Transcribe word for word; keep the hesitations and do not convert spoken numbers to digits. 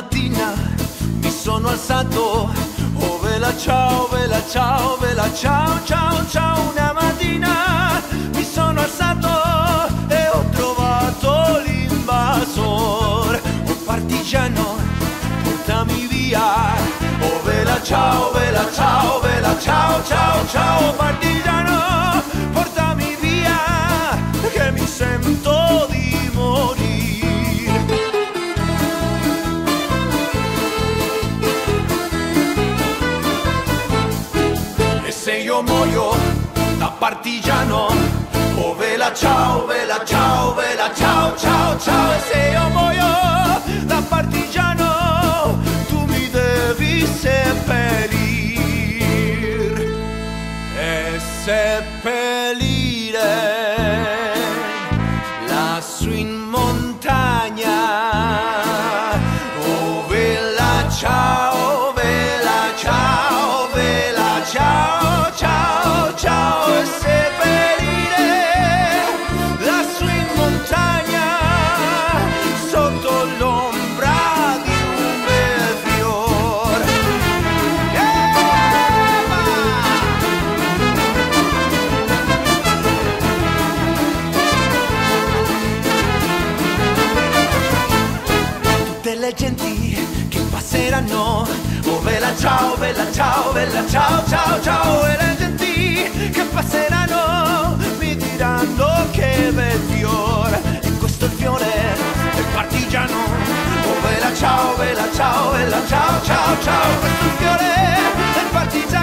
mattina mi sono alzato, oh vela ciao, vela ciao, vela ciao, ciao, ciao. Una mattina mi sono alzato e ho trovato l'invasor. Oh partigiano, portami via, oh vela ciao, vela ciao, vela ciao, ciao, ciao. Partigiano, portami via, che mi sento di morire. E se io muoio da partigiano, oh vela ciao, vela ciao, vela ciao, ciao, ciao. E se io muoio da partigiano, tu mi devi seppellir e seppellire lassù in montagna. Oh vela ciao, vela ciao, vela ciao, ciao, ciao. E seppellire lassù in montagna sotto l'ombra di un bel fior. Tutte le genti che passeranno, oh vela ciao, vela ciao, vela ciao, ciao, ciao. E le genti che passeranno mi diranno che bel fiore. E questo è il fiore del partigiano, oh vela ciao, vela ciao, vela ciao, ciao, ciao. Questo è il fiore del partigiano.